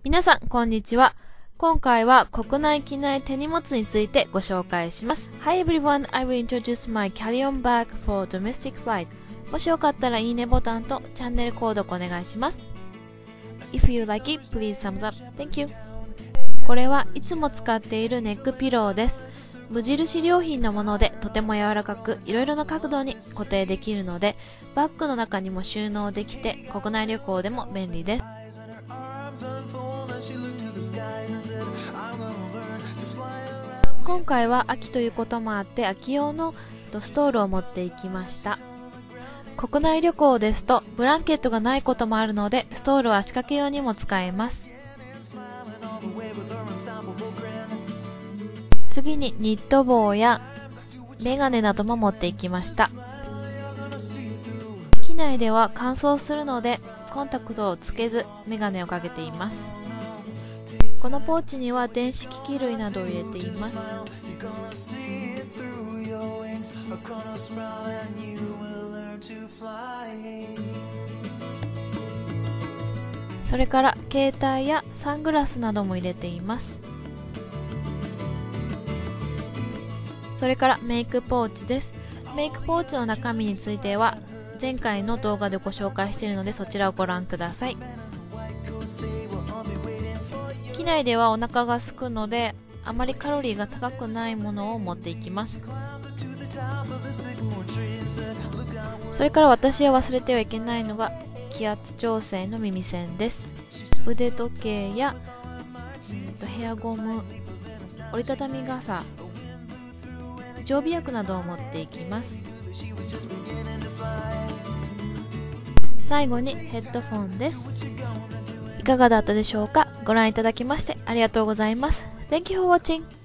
皆さん、こんにちは。今回は国内機内手荷物についてご紹介します。Hi everyone, I will introduce my carry-on bag for domestic flight. もしよかったらいいねボタンとチャンネル購読お願いします。If you like it, please thumbs up. Thank you. これはいつも使っているネックピローです。無印良品のものでとても柔らかくいろいろな角度に固定できるのでバッグの中にも収納できて国内旅行でも便利です。今回は秋ということもあって秋用のストールを持っていきました。国内旅行ですとブランケットがないこともあるのでストールは足掛け用にも使えます。次にニット帽やメガネなども持っていきました。機内では乾燥するのでコンタクトをつけずメガネをかけています。このポーチには電子機器類などを入れています。それから携帯やサングラスなども入れています。それからメイクポーチです。メイクポーチの中身については前回の動画でご紹介しているのでそちらをご覧ください。機内ではお腹が空くのであまりカロリーが高くないものを持っていきます。それから私は忘れてはいけないのが気圧調整の耳栓です。腕時計や、ヘアゴム、折りたたみ傘、常備薬などを持っていきます。最後にヘッドフォンです。いかがだったでしょうか。ご覧いただきましてありがとうございます。Thank you for watching.